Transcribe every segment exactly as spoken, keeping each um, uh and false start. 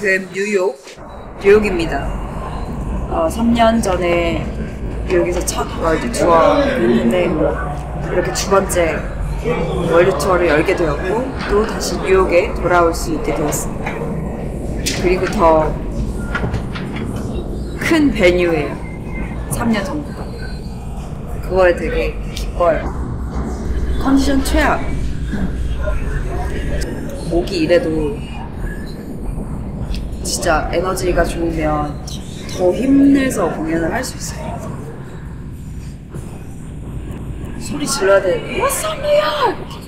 지금 뉴욕, 뉴욕입니다. 어, 삼 년 전에 뉴욕에서 첫 월드 투어 했는데 이렇게 두 번째 월드 투어를 열게 되었고 또 다시 뉴욕에 돌아올 수 있게 되었습니다. 그리고 더 큰 베뉴예요. 삼 년 전보다. 그거에 되게 기뻐요. 컨디션 최악. 목이 이래도 진짜 에너지가 좋으면 더 힘내서 공연을 할 수 있어요. 소리 질러야 돼. What's up, New York?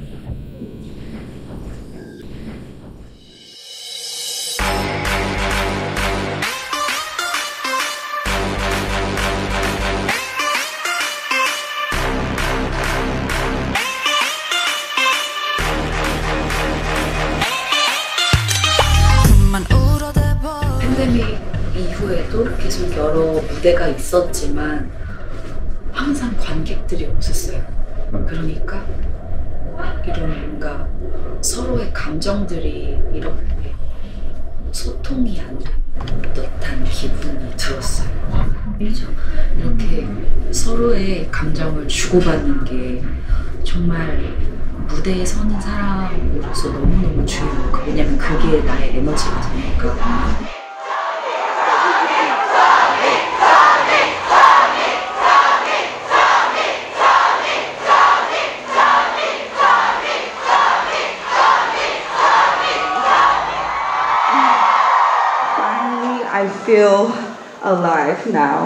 팬데믹 이후에도 계속 여러 무대가 있었지만 항상 관객들이 없었어요. 그러니까 이런 뭔가 서로의 감정들이 이렇게 소통이 안 되는 듯한 기분이 들었어요. 그렇죠? 이렇게 서로의 감정을 주고받는 게 정말 무대에 서는 사람으로서 너무너무 중요해요. 왜냐면 그게 나의 에너지가 되니까. Finally, I feel alive now.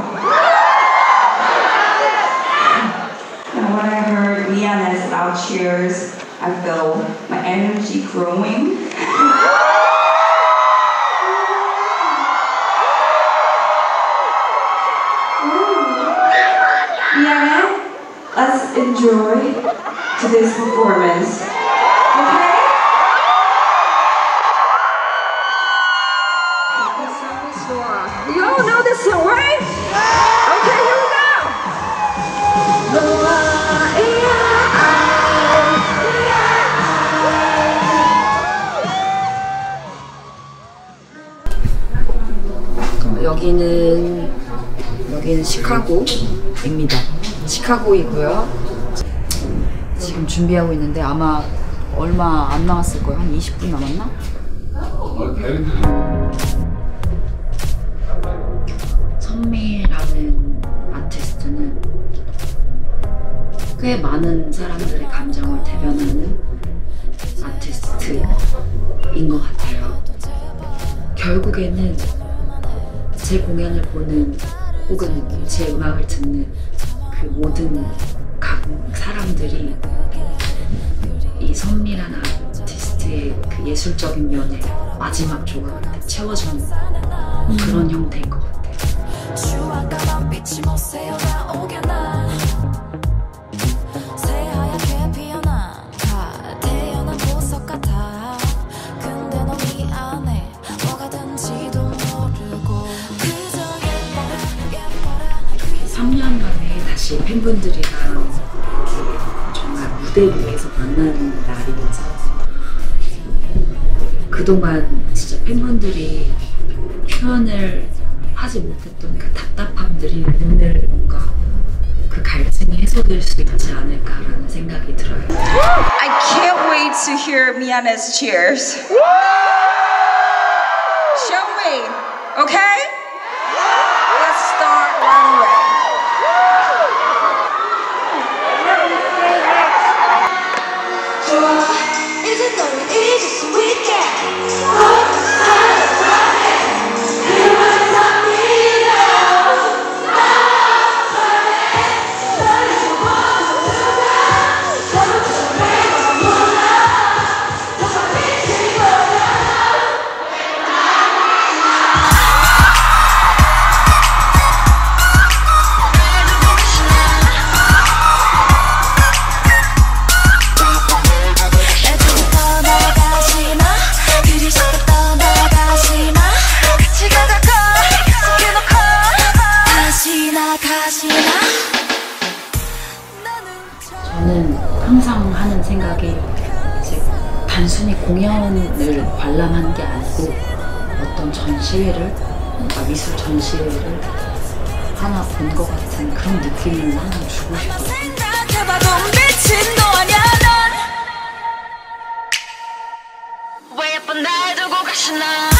And when I heard Miane's loud cheers, I felt my energy growing. Miane, let's enjoy today's performance. Okay? You all know this song, right? Okay, here we go. 여기는 여기는 시카고입니다. 시카고이고요. 지금 준비하고 있는데 아마 얼마 안 남았을 거예요. 한 이십 분 남았나? 선미라는 아티스트는 꽤 많은 사람들의 감정을 대변하는 아티스트인 것 같아요. 결국에는 제 공연을 보는 혹은 제 음악을 듣는 그 모든 각 사람들이 이 선미라는 아티스트의 그 예술적인 면에 마지막 조각을 채워주는 그런 형태인 것 같아요. 추악한 빛이 못 새어나오게 난 새하얗게 피어난 다 태어난 보석 같아. 근데 너 미안해 뭐가든지도 모르고 그저 예뻐라 예뻐라. 삼 년간에 다시 팬분들이랑 정말 무대 위에서 만나는 날이면서 그동안 진짜 팬분들이 표현을 하지 못했던 그 답답함들이 오늘 뭔가 그 갈증이 해소될 수 있지 않을까라는 생각이 들어요. I can't wait to hear Miane's cheers. Show me, okay? Let's start right away. 좋아, 이제 너를 잊을 수 있게. 저는 항상 하는 생각이 이제 단순히 공연을 관람한 게 아니고 어떤 전시회를, 뭔가 미술 전시회를 하나 본 것 같은 그런 느낌을 항상 주고 싶어요. 생각해봐도 미친 너 아냐 넌 왜 예쁜 날 두고 가시나